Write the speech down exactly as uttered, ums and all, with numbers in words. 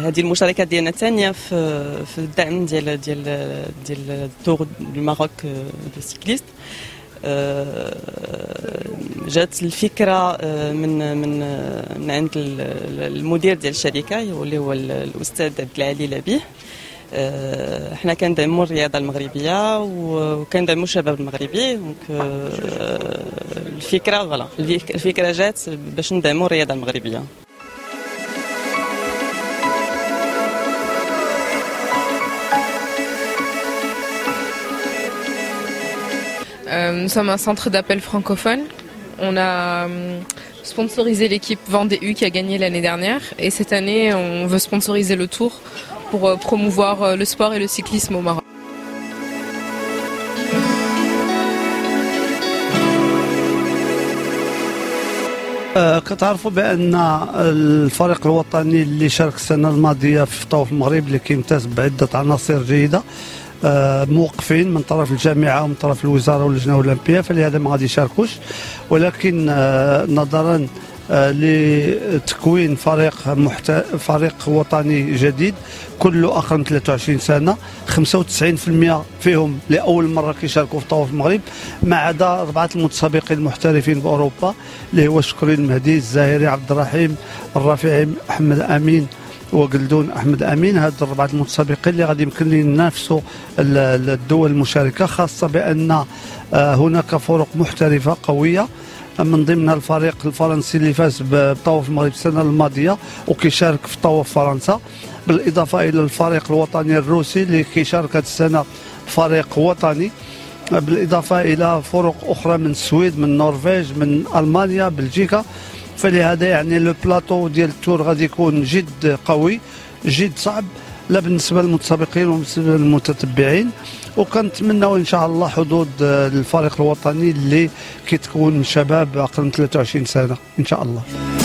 هذه المشاركه ديالنا الثانيه في في الدعم ديال ديال ديال التور دو ماروك دو سيكليست. جات الفكره من من من عند المدير ديال الشركه اللي هو الاستاذ عبد العالي لبيه. احنا كندعموا الرياضه المغربيه وكندعموا الشباب المغربي. دونك الفكره فوالا الفكره جات باش ندعموا الرياضه المغربيه. Nous sommes un centre d'appel francophone. On a sponsorisé l'équipe Vendée U qui a gagné l'année dernière. Et cette année, on veut sponsoriser le Tour pour promouvoir le sport et le cyclisme au Maroc. كتعرفوا بان الفريق الوطني اللي شارك السنه الماضيه في طوف المغرب اللي كيمتاز بعده عناصر جيده موقفين من طرف الجامعه ومن طرف الوزاره واللجنه الاولمبيه، فلهذا ما غادي يشاركوش. ولكن نظرا لتكوين فريق محت... فريق وطني جديد كله اقل من ثلاثة وعشرين سنه، خمسة وتسعين بالمئة فيهم لاول مره كيشاركوا في طوف المغرب، ما عدا اربعه المتسابقين المحترفين باوروبا اللي هو شكري المهدي، الزاهري عبد الرحيم، الرافعي احمد امين وقلدون احمد امين. هاد الاربعه المتسابقين اللي غادي يمكن لي ينافسوا الدول المشاركه، خاصه بان هناك فرق محترفه قويه من ضمنها الفريق الفرنسي اللي فاز بطوف المغرب السنه الماضيه وكيشارك في طوف فرنسا، بالاضافه الى الفريق الوطني الروسي اللي كيشارك هذه السنه فريق وطني، بالاضافه الى فرق اخرى من السويد، من النرويج، من المانيا، بلجيكا. فلهذا يعني لو بلاطو ديال التور غادي يكون جد قوي جد صعب، لا بالنسبه للمتسابقين وبالنسبه للمتتبعين. وكنتمناو ان شاء الله حظوظ الفريق الوطني اللي كيتكون شباب اقل من ثلاثة وعشرين سنه ان شاء الله.